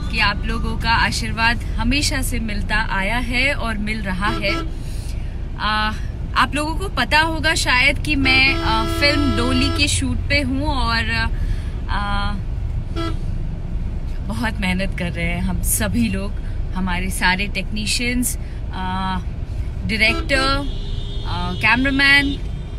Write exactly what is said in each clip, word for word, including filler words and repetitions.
कि आप लोगों का आशीर्वाद हमेशा से मिलता आया है और मिल रहा है। आ, आप लोगों को पता होगा शायद कि मैं आ, फिल्म डोली के शूट पे हूँ और आ, बहुत मेहनत कर रहे हैं हम सभी लोग, हमारे सारे टेक्नीशियंस, डायरेक्टर, कैमरामैन।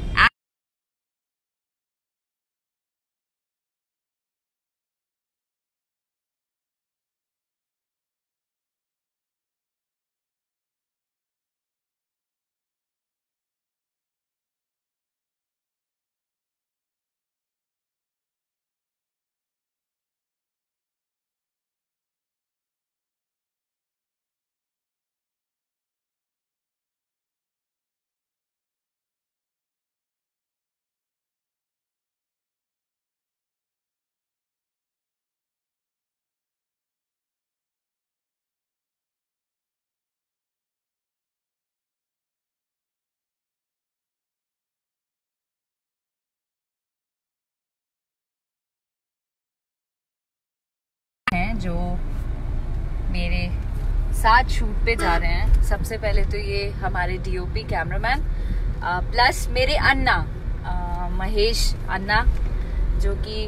हैं जो मेरे साथ शूट पे जा रहे हैं। सबसे पहले तो ये हमारे डीओपी कैमरामैन प्लस मेरे अन्ना आ, महेश अन्ना, जो कि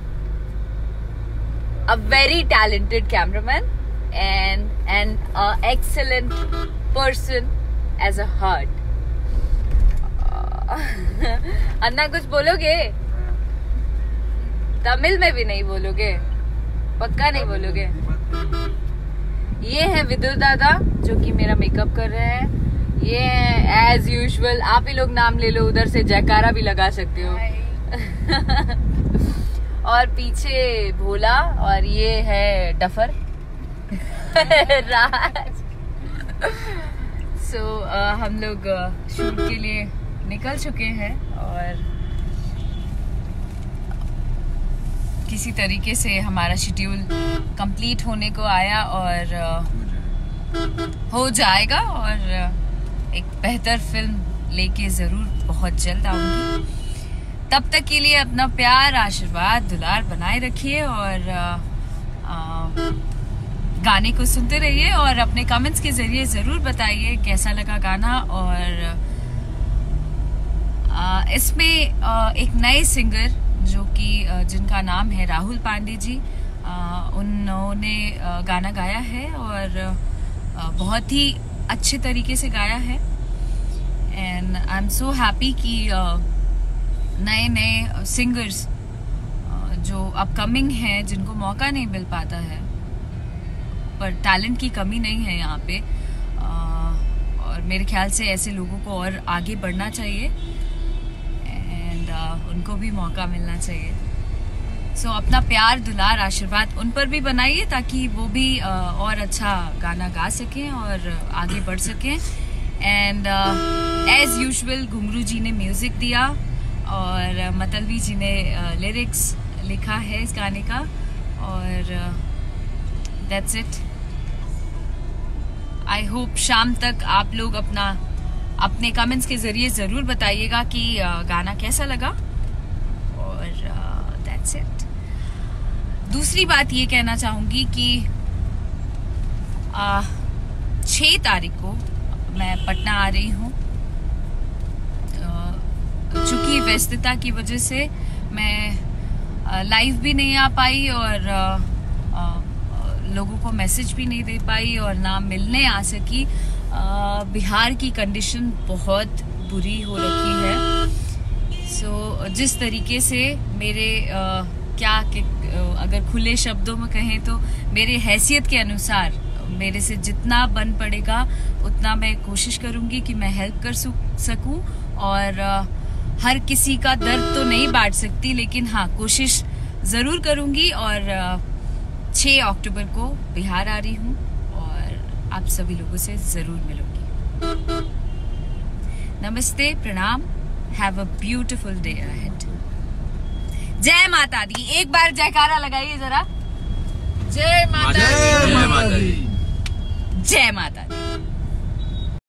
a very talented cameraman and and excellent person as a heart. Anna कुछ बोलोगे? तमिल में भी नहीं बोलोगे? पक्का नहीं बोलोगे? ये है विदुर दादा जो कि मेरा मेकअप कर रहे हैं। ये है एज यूजुअल, आप ही लोग नाम ले लो, उधर से जयकारा भी लगा सकते हो। और पीछे भोला, और ये है duffer Raj. So so, uh, हम लोग शूट uh, के लिए निकल चुके हैं और किसी तरीके से हमारा शेड्यूल कंप्लीट होने को आया और हो जाएगा और एक बेहतर फिल्म लेके ज़रूर बहुत जल्द आऊँगी। तब तक के लिए अपना प्यार, आशीर्वाद, दुलार बनाए रखिए और आ, आ, गाने को सुनते रहिए और अपने कमेंट्स के ज़रिए ज़रूर बताइए कैसा लगा गाना। और आ, इसमें आ, एक नए सिंगर जो कि जिनका नाम है राहुल पांडे जी, उन्होंने गाना गाया है और बहुत ही अच्छे तरीके से गाया है। And I am so happy कि नए नए सिंगर्स जो अपकमिंग हैं, जिनको मौका नहीं मिल पाता है, पर टैलेंट की कमी नहीं है यहाँ पे, और मेरे ख्याल से ऐसे लोगों को और आगे बढ़ना चाहिए, उनको भी मौका मिलना चाहिए। सो so, अपना प्यार, दुलार, आशीर्वाद उन पर भी बनाइए ताकि वो भी और अच्छा गाना गा सकें और आगे बढ़ सकें। एंड एज यूजुअल घुंगरू जी ने म्यूज़िक दिया और मतलबी जी ने लिरिक्स लिखा है इस गाने का, और दैट्स इट। आई होप शाम तक आप लोग अपना अपने कमेंट्स के ज़रिए ज़रूर बताइएगा कि गाना कैसा लगा, और दैट्स इट। दूसरी बात ये कहना चाहूँगी कि छः तारीख को मैं पटना आ रही हूँ। चूँकि व्यस्तता की वजह से मैं लाइव भी नहीं आ पाई और आ, आ, लोगों को मैसेज भी नहीं दे पाई और ना मिलने आ सकी। बिहार की कंडीशन बहुत बुरी हो रखी है। सो so, जिस तरीके से मेरे आ, क्या कि, अगर खुले शब्दों में कहें तो मेरे हैसियत के अनुसार मेरे से जितना बन पड़ेगा उतना मैं कोशिश करूंगी कि मैं हेल्प कर सकूं। और आ, हर किसी का दर्द तो नहीं बांट सकती, लेकिन हाँ कोशिश ज़रूर करूंगी। और छः अक्टूबर को बिहार आ रही हूँ और आप सभी लोगों से ज़रूर मिलूंगी। नमस्ते, प्रणाम, have a beautiful day ahead. जय माता दी। एक बार जयकारा लगाइए जरा। जय माता दी, जय माता दी, जय माता दी।